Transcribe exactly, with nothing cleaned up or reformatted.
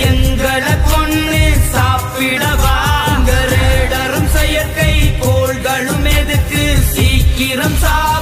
எங்களை கொண்டு சாப்பிடவா ரேடரும் செயற்கை கோள்களும் எதுக்கு சீக்கிரம் சா